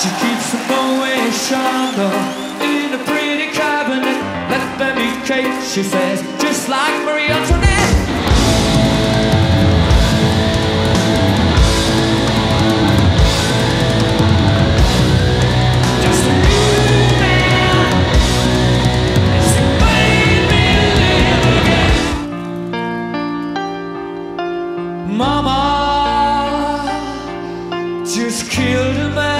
She keeps them going stronger in a pretty cabinet. Let them eat cake, she says, just like Marie Antoinette. Just a new man, and she made me live again. Mama just killed a man.